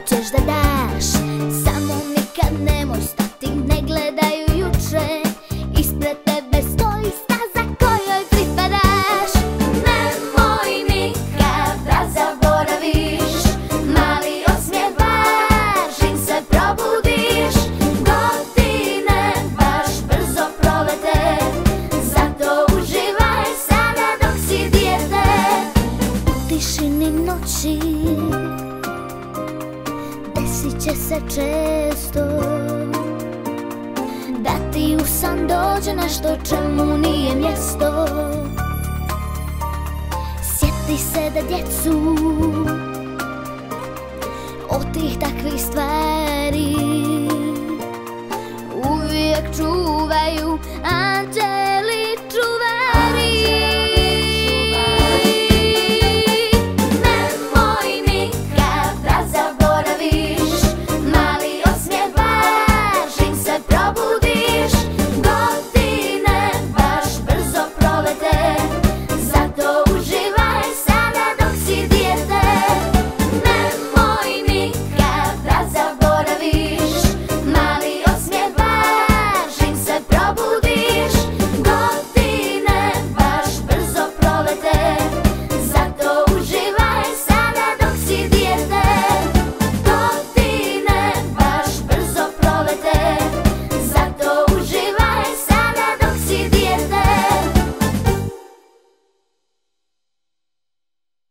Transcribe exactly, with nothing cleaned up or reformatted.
hoćeš da daš. Samo nikad nemoj stati, ne gledaju juče. Ispred tebe stoji staza kojoj pripadaš. Nemoj nikad da zaboraviš mali osmijeh bar, čim se probudiš. Godine baš brzo prolete, zato uživaj sada dok si dijete. U tišini noći desit će se često da ti u san dođe nešto čemu nije mjesto. Sjeti se da djecu od tih takvih stvari uvijek čuvaju anđeli.